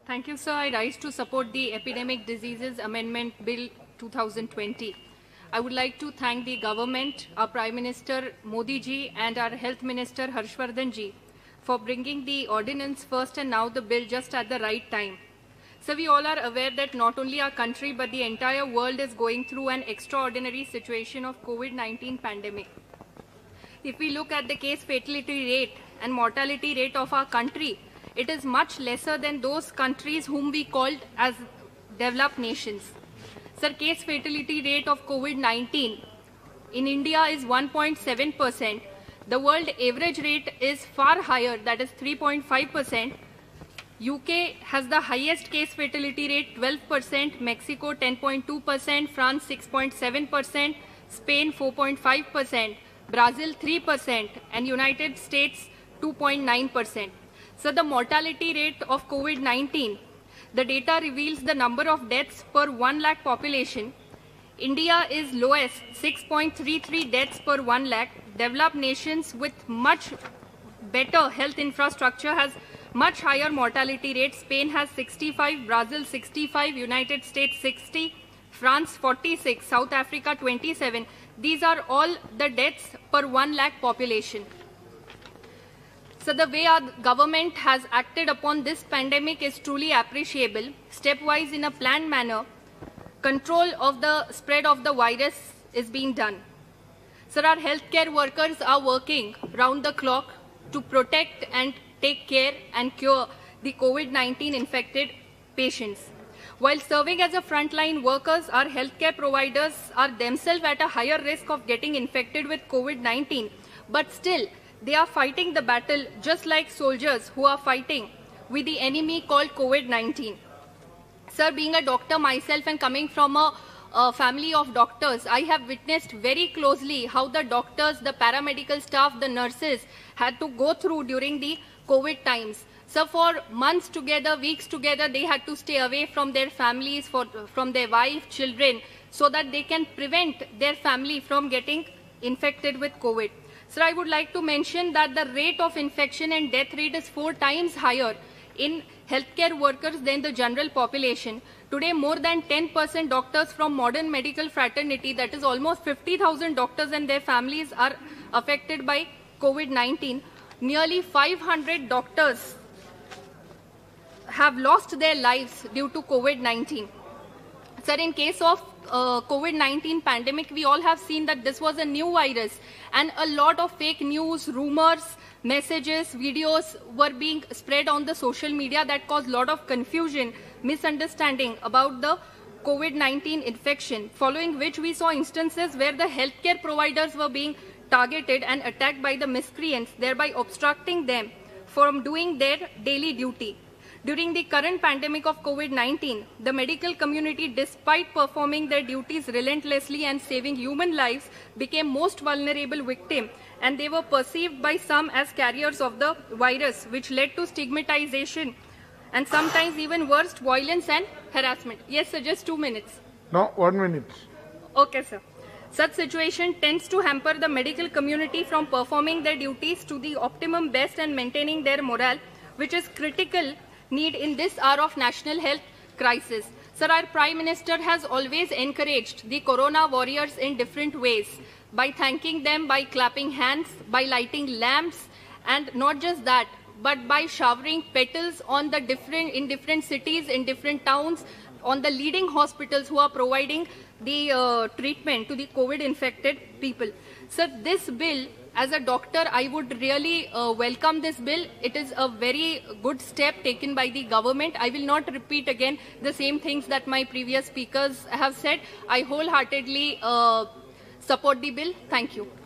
Thank you, sir. I rise to support the Epidemic Diseases Amendment Bill 2020. I would like to thank the government, our Prime Minister Modi ji and our Health Minister Harshvardhan ji for bringing the ordinance first and now the bill just at the right time. So we all are aware that not only our country but the entire world is going through an extraordinary situation of COVID-19 pandemic. If we look at the case fatality rate and mortality rate of our country, it is much lesser than those countries whom we called as developed nations. Sir, case fatality rate of COVID-19 in India is 1.7%. The world average rate is far higher, that is 3.5%. UK has the highest case fatality rate, 12%, Mexico 10.2%, France 6.7%, Spain 4.5%, Brazil 3%, and United States 2.9%. So the mortality rate of COVID-19, the data reveals the number of deaths per 1 lakh population. India is lowest, 6.33 deaths per 1 lakh. Developed nations with much better health infrastructure has much higher mortality rate. Spain has 65, Brazil 65, United States 60, France 46, South Africa 27. These are all the deaths per 1 lakh population. So the way our government has acted upon this pandemic is truly appreciable. Stepwise, in a planned manner, control of the spread of the virus is being done. Sir, our healthcare workers are working round the clock to protect and take care and cure the COVID-19 infected patients. While serving as a frontline workers, our healthcare providers are themselves at a higher risk of getting infected with COVID-19, but still, they are fighting the battle just like soldiers who are fighting with the enemy called COVID-19. Sir, being a doctor myself and coming from a family of doctors, I have witnessed very closely how the doctors, the paramedical staff, the nurses had to go through during the COVID times. So for months together, weeks together, they had to stay away from their families, from their wife, children, so that they can prevent their family from getting infected with COVID. Sir, I would like to mention that the rate of infection and death rate is 4 times higher in healthcare workers than the general population. Today, more than 10% doctors from modern medical fraternity, that is almost 50,000 doctors and their families, are affected by COVID-19. Nearly 500 doctors have lost their lives due to COVID-19. Sir, in case of COVID-19 pandemic, we all have seen that this was a new virus and a lot of fake news, rumors, messages, videos were being spread on the social media that caused a lot of confusion, misunderstanding about the COVID-19 infection, following which we saw instances where the healthcare providers were being targeted and attacked by the miscreants, thereby obstructing them from doing their daily duty. During the current pandemic of COVID-19, the medical community, despite performing their duties relentlessly and saving human lives, became most vulnerable victim, and they were perceived by some as carriers of the virus, which led to stigmatization and sometimes even worse, violence and harassment. Yes, sir, just 2 minutes. No, 1 minute. Okay, sir. Such situation tends to hamper the medical community from performing their duties to the optimum best and maintaining their morale, which is critical need in this hour of national health crisis. Sir, our Prime Minister has always encouraged the corona warriors in different ways, by thanking them, by clapping hands, by lighting lamps, and not just that, but by showering petals on the in different cities, in different towns, on the leading hospitals who are providing the treatment to the COVID-infected people. Sir, this bill, as a doctor, I would really welcome this bill. It is a very good step taken by the government. I will not repeat again the same things that my previous speakers have said. I wholeheartedly support the bill. Thank you.